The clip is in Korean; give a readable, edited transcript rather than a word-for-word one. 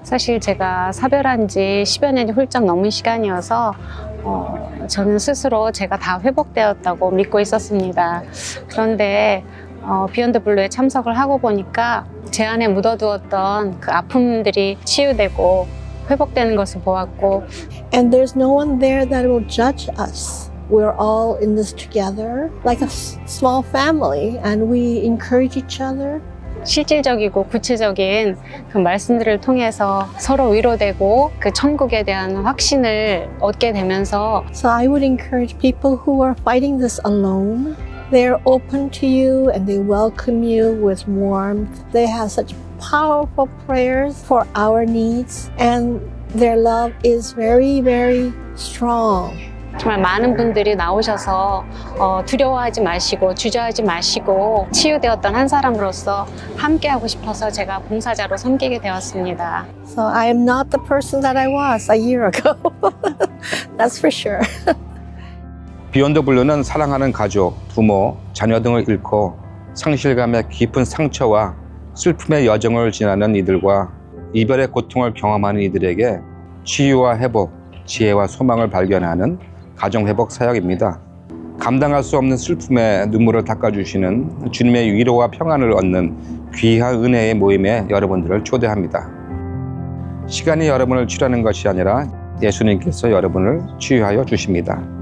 사실 제가 사별한 지 10여 년이 훌쩍 넘은 시간이어서 저는 스스로 제가 다 회복되었다고 믿고 있었습니다. 그런데 비욘드 블루에 참석을 하고 보니까 제 안에 묻어두었던 그 아픔들이 치유되고 회복되는 것을 보았고, And there's no one there that will judge us. We're all in this together, like a small family, and we encourage each other. 실질적이고 구체적인 그 말씀들을 통해서 서로 위로되고 그 천국에 대한 확신을 얻게 되면서 So I would encourage people who are fighting this alone. They're open to you and they welcome you with warmth. They have such powerful prayers for our needs and their love is very, very strong. 정말 많은 분들이 나오셔서 두려워하지 마시고 주저하지 마시고 치유되었던 한 사람으로서 함께하고 싶어서 제가 봉사자로 섬기게 되었습니다. So I am not the person that I was a year ago. That's for sure. 비욘드 블루는 사랑하는 가족, 부모, 자녀 등을 잃고 상실감의 깊은 상처와 슬픔의 여정을 지나는 이들과 이별의 고통을 경험하는 이들에게 치유와 회복, 지혜와 소망을 발견하는 가정회복 사역입니다. 감당할 수 없는 슬픔에 눈물을 닦아주시는 주님의 위로와 평안을 얻는 귀한 은혜의 모임에 여러분들을 초대합니다. 시간이 여러분을 치료하는 것이 아니라 예수님께서 여러분을 치유하여 주십니다.